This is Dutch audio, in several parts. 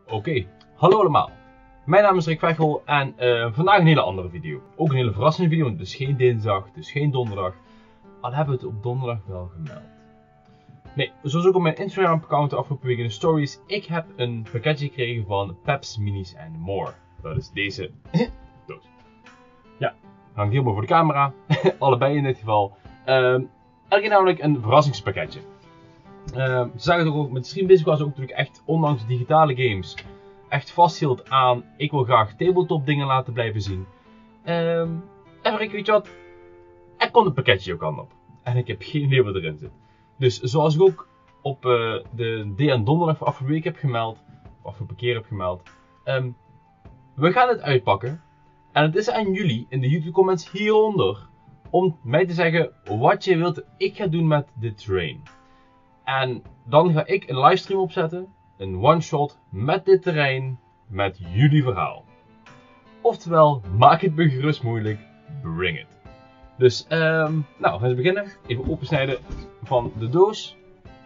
Oké, hallo allemaal. Mijn naam is Rick Vechel en vandaag een hele andere video. Ook een hele verrassende video, want het is geen dinsdag, het is geen donderdag. Al hebben we het op donderdag wel gemeld. Nee, zoals ook op mijn Instagram account de afgelopen week in de stories. Ik heb een pakketje gekregen van Peps Minis and More. Dat is deze doos. Ja, hangt helemaal voor de camera. Allebei in dit geval. Er is namelijk een verrassingspakketje. Ze zagen het ook met Stream Basic was ook natuurlijk echt, ondanks digitale games, echt vasthield aan ik wil graag tabletop dingen laten blijven zien. En Rick, weet je wat? Er komt een pakketje jouw kant op. En ik heb geen idee wat erin zit. Dus zoals ik ook op de DN Donderdag van afgelopen week heb gemeld, of afgelopen keer heb gemeld, we gaan het uitpakken. En het is aan jullie in de YouTube comments hieronder om mij te zeggen wat je wilt dat ik ga doen met dit terrain. En dan ga ik een livestream opzetten, een one-shot met dit terrein, met jullie verhaal. Oftewel, maak het me gerust moeilijk, bring it. Dus, nou, we gaan eens beginnen. Even opensnijden van de doos.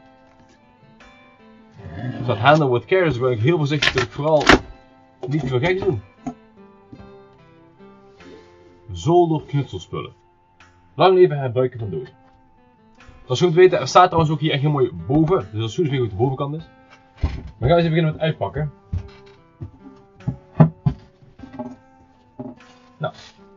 Er staat handle with care, dus ik ben heel voorzichtig dat ik vooral niet te veel geks doen. Zolder knutselspullen. Lang leven het buiken van doos. Zoals je goed weet, er staat trouwens ook hier echt heel mooi boven. Dus dat is goed hoe de bovenkant is. We gaan eens even beginnen met uitpakken. Nou.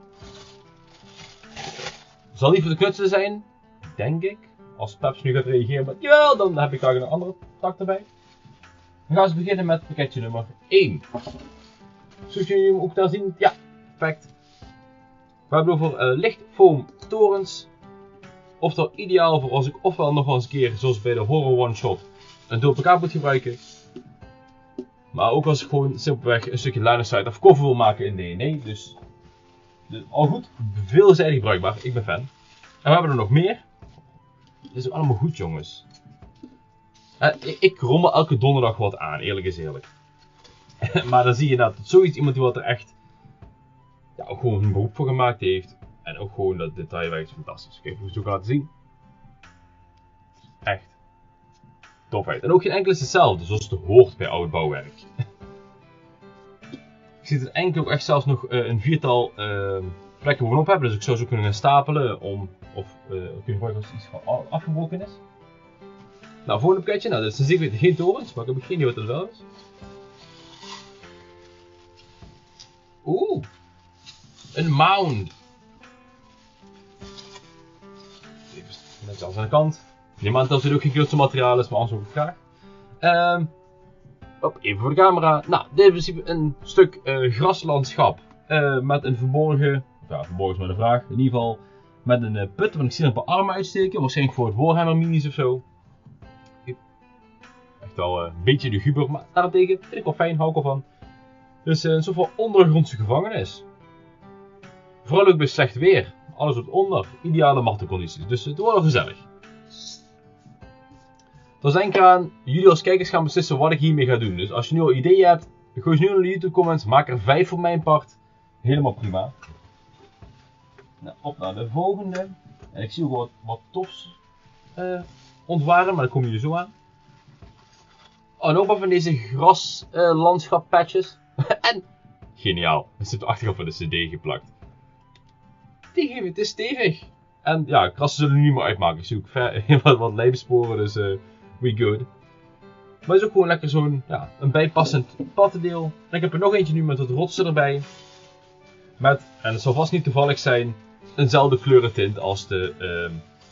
Zal niet voor de knutselen zijn, denk ik. Als Peps nu gaat reageren met jawel, dan heb ik daar een andere tak erbij. We gaan eens beginnen met pakketje nummer 1. Zoals jullie hem ook daar zien, ja, perfect. We hebben het over lichtfoam torens. Oftewel ideaal voor als ik ofwel nog wel eens een keer, zoals bij de horror one shot, een dubbel moet gebruiken. Maar ook als ik gewoon simpelweg een stukje line of sight of cover wil maken in D&D. Dus al goed, veelzijdig bruikbaar. Ik ben fan. En we hebben er nog meer. Dit is ook allemaal goed, jongens. Ik rommel elke donderdag wat aan, eerlijk is eerlijk. Maar dan zie je dat zoiets iemand die wat er echt ja, ook gewoon een beroep voor gemaakt heeft. En ook gewoon dat detailwerk is fantastisch. Kijk, hoe ik het ook laten zien. Echt tofheid. En ook geen enkel is hetzelfde, zoals het hoort bij oud bouwwerk. Ik zie er enkel ook echt zelfs nog een viertal plekken bovenop hebben. Dus ik zou ze kunnen gaan stapelen om, of kun je gebruiken als iets van afgebroken is. Nou, volgende pakketje. Nou, dit is zeker weten geen torens, maar ik heb geen idee wat het wel is. Oeh, een mound. Even net als aan de kant. Neem aan dat het ook geen kunstmateriaal is, maar anders ook graag. Even voor de camera. Nou, dit is in principe een stuk graslandschap. Met een verborgen. Ja, verborgen is maar de vraag. In ieder geval met een put. Want ik zie er een paar armen uitsteken. Waarschijnlijk voor het Warhammer minis of zo. Echt wel een beetje luguber. Maar daarentegen vind ik wel fijn. Hou ik al van. Dus een soort van ondergrondse gevangenis. Vooral ook bij slecht weer. Alles wordt onder. Ideale martelcondities. Dus het wordt wel gezellig. Dan denk ik aan, jullie als kijkers gaan beslissen wat ik hiermee ga doen. Dus als je nu al ideeën hebt, gooi ze nu in de YouTube comments. Maak er 5 voor mijn part. Helemaal prima. Nou, op naar de volgende. En ik zie ook wat tofs ontwaren, maar daar komen jullie zo aan. Oh, en ook wat van deze graslandschap patches. En, geniaal. Er zit de achterkant van de CD geplakt. Het is stevig. En ja, krassen zullen er niet meer uitmaken. Ik zie ook wat lijmsporen, dus we good. Maar het is ook gewoon lekker zo'n, ja, een bijpassend paddendeel. En ik heb er nog eentje nu met wat rotsen erbij. Met, en het zal vast niet toevallig zijn, eenzelfde kleurentint als de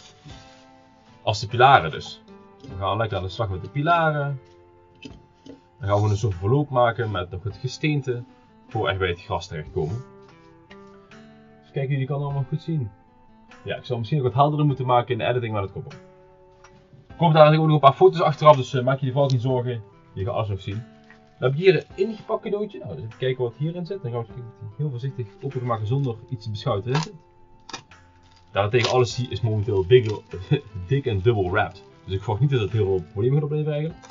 pilaren dus. We gaan lekker aan de slag met de pilaren. Dan gaan we een soort verloop maken met nog het gesteente. Voor echt bij het gras terechtkomen. Dus kijken, jullie kan allemaal goed zien. Ja, ik zal misschien nog wat helderder moeten maken in de editing, maar dat komt op. Er komen daar ook nog een paar foto's achteraf, dus maak je die vooral geen zorgen. Je gaat alles nog zien. Dan heb ik hier een ingepakt cadeautje. Nou, dus even kijken wat hierin zit. Dan gaan we het heel voorzichtig openmaken zonder iets te beschouwen erin zit. Daarentegen alles zie is momenteel dik en dubbel wrapped. Dus ik verwacht niet dat het heel veel problemen gaat opleveren eigenlijk.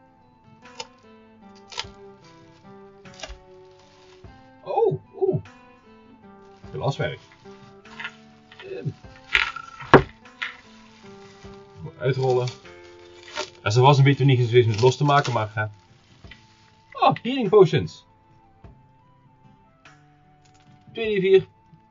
Oh, glaswerk. Uitrollen. En ze was een beetje niet geweest om het los te maken, maar Oh, healing potions. 2d4.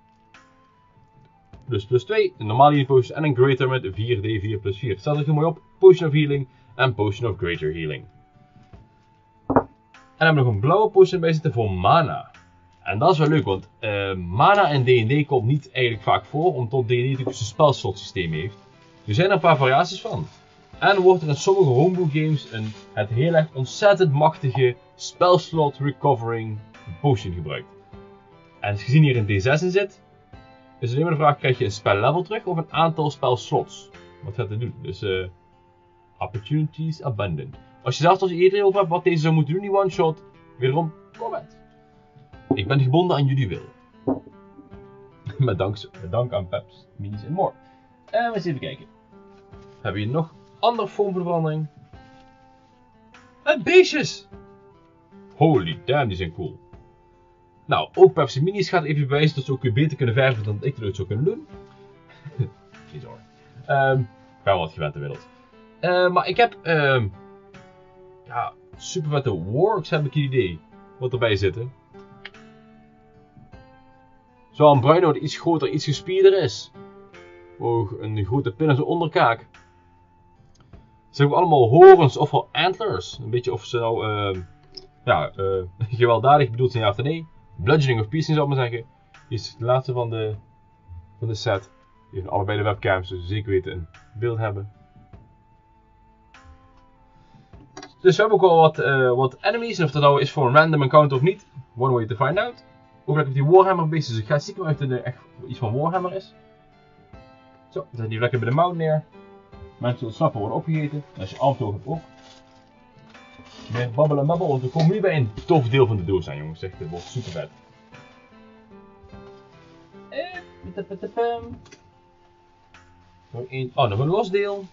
Plus 2. Een normale healing potion en een greater met 4d4 plus 4. Staat er heel mooi op. Potion of healing en potion of greater healing. En dan hebben we nog een blauwe potion bij zitten voor mana. En dat is wel leuk, want mana in D&D komt niet eigenlijk vaak voor, omdat D&D natuurlijk een spelslotsysteem heeft. Er zijn er een paar variaties van. En wordt er in sommige homebrew games het heel erg ontzettend machtige spelslot recovering potion gebruikt. En als je gezien hier een D6 in zit, is alleen maar de vraag, krijg je een spellevel terug of een aantal spelslots? Wat gaat het doen? Dus opportunities abundant. Als je zelfs als je eerder over hebt wat deze zou moeten doen, die one shot, wederom comment. Ik ben gebonden aan jullie wil. Met dank aan Peps, Minis en more. En we eens even kijken. Hebben we hier nog andere vorm voor de verandering? En beestjes! Holy damn, die zijn cool. Nou, ook Peps en Minis gaat even bewijzen dat ze ook weer beter kunnen verven dan ik het zou kunnen doen. Geen zorgen. Ik ben wat gewend inmiddels. Maar ik heb ja, super vette wargs heb ik een idee wat erbij zitten. Zo'n bruino die iets groter, iets gespierder is. Ook een grote pin aan zijn onderkaak. Ze hebben allemaal horens of wel antlers. Een beetje of ze nou gewelddadig bedoeld zijn ja of nee. Bludgeoning of piercing zou ik maar zeggen. Hier is de laatste van de set. Die hebben allebei de webcams, dus zeker weten een beeld hebben. Dus we hebben ook al wat enemies. En of dat nou is voor een random encounter of niet. One way to find out. Ook lekker met die Warhammer bezig. Dus ik ga stiekem uit dat echt iets van Warhammer is. Zo, dan zet die lekker bij de mount neer. Mensen zullen snappen worden opgegeten. En als je afdoog hebt ook. Meer babbel en babbel, want we komen nu bij een tof deel van de doos aan, jongens. Echt, dit wordt super vet. Nog een los deel.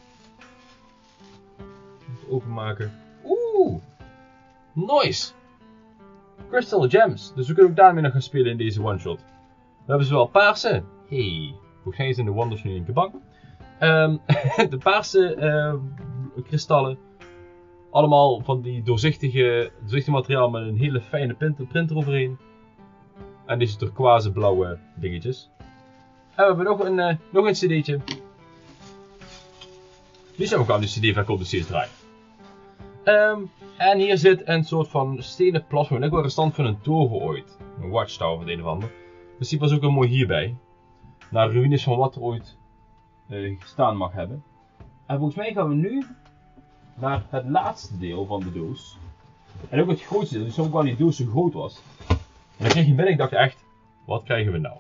Even openmaken. Oeh! Nice! Crystal Gems. Dus we kunnen ook daarmee nog gaan spelen in deze one-shot. We hebben zowel paarse. Hey, volgens mij is in de Wonders nu in de bank. De paarse kristallen. Allemaal van die doorzichtige materiaal met een hele fijne printer overheen. En deze turquoise blauwe dingetjes. En we hebben nog een cd'tje. Nu zijn we ook aan de cd van Cold steeds draaien. En hier zit een soort van stenen platform. Ik wil restant van een toren ooit. Een watchtower of het een of ander. Dus die was ook wel mooi hierbij. Naar ruïnes van wat er ooit gestaan mag hebben. En volgens mij gaan we nu naar het laatste deel van de doos. En ook het grootste deel. Dus soms wel die doos zo groot was. En dan kreeg je binnen. Ik dacht echt, wat krijgen we nou?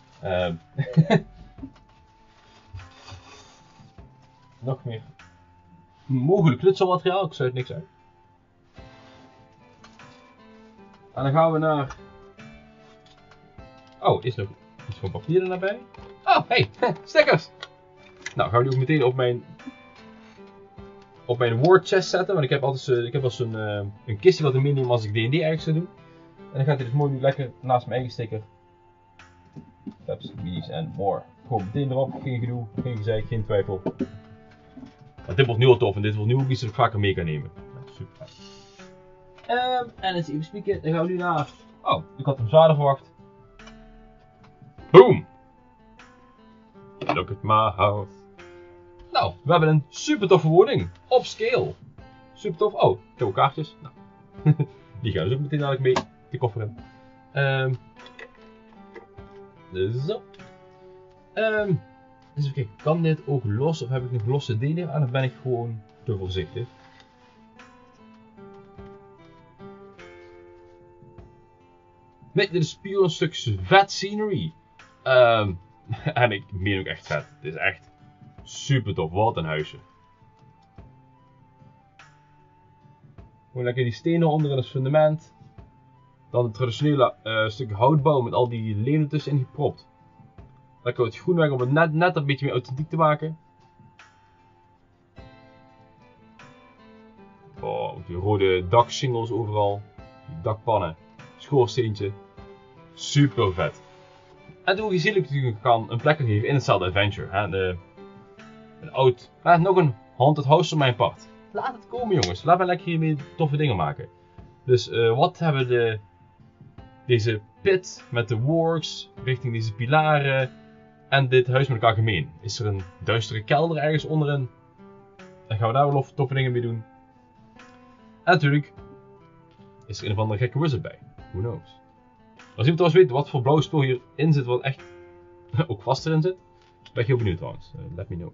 Nog meer mogelijk knutselmateriaal. Ik sluit niks uit. En dan gaan we naar... Oh, is nog iets van papier er nabij? Oh, hey, stickers! Nou, gaan we die ook meteen op mijn word chest zetten. Want ik heb al zo'n een kistje wat ik meeneem als ik D&D eigenlijk zou doen. En dan gaat hij dus mooi nu lekker naast mijn eigen sticker. Peps, Minis en more. Gewoon meteen erop, geen gedoe, geen gezeik, geen twijfel. Want dit wordt nu al tof en dit wordt nu ook iets dat ik vaker mee kan nemen. Ja, super. En eens even spieken, dan gaan we nu naar... Oh, ik had hem zwaarder verwacht. Boom! Look at my house. Nou, we hebben een super toffe woning. Op scale. Super tof. Oh, ik heb ook kaartjes. Nou. Die gaan dus ook meteen dadelijk mee. Die koffer in. Zo. Dus even kijken, kan dit ook los of heb ik nog losse delen aan of ben ik gewoon te voorzichtig? Nee, dit is puur een stuk vet scenery. En ik meen ook echt vet. Het is echt super tof. Wat een huisje. Gewoon lekker die stenen onder in het fundament. Dan het traditionele stuk houtbouw met al die lenen tussenin gepropt. Lekker het groen weg om het net een beetje meer authentiek te maken. Oh, die rode dakshingles overal. Die dakpannen. Schoorsteentje. Super vet. En toen je natuurlijk kan een plek geven in hetzelfde adventure. Hè? Nog een haunted house op mijn part. Laat het komen jongens. Laat me lekker hiermee toffe dingen maken. Dus wat hebben deze pit met de works richting deze pilaren en dit huis met elkaar gemeen? Is er een duistere kelder ergens onderin? Dan gaan we daar wel toffe dingen mee doen. En natuurlijk is er een of andere gekke wizard bij. Who knows? Als iemand trouwens weet wat voor blauw spul hierin zit, wat echt ook vast erin zit, ben ik heel benieuwd trouwens. Let me know.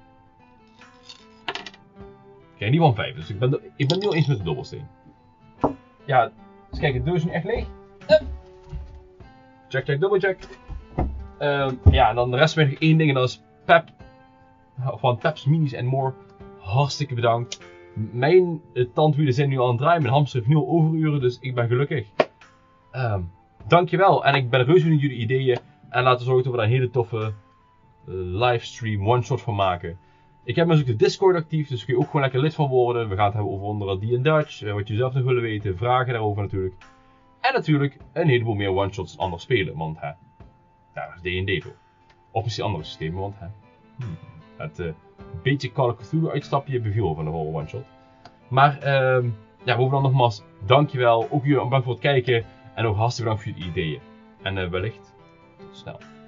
Oké, die van 5, dus ik ben nu al eens met de dobbelsteen. Ja, dus kijk, de deur is nu echt leeg. Check, check, double check. Ja, en dan de rest nog één ding en dat is Pep. Van Pep's Minis and More. Hartstikke bedankt. Mijn tandwielen zijn nu al aan het draaien. Mijn hamster heeft nu al overuren, dus ik ben gelukkig. Dankjewel. En ik ben reuze benieuwd naar jullie ideeën. En laten we zorgen dat we daar een hele toffe livestream one-shot van maken. Ik heb natuurlijk de Discord actief, dus kun je ook gewoon lekker lid van worden. We gaan het hebben over onder andere die in Dutch. Wat je zelf nog willen weten. Vragen daarover natuurlijk. En natuurlijk een heleboel meer one-shots anders spelen. Want daar is D&D voor. Of misschien andere systemen, want het beetje Call of Cthulhu uitstapje beviel van de whole one-shot. Maar ja, bovenal nogmaals, dankjewel. Ook jullie bedankt voor het kijken. En ook hartstikke bedankt voor jullie ideeën. En wellicht tot snel.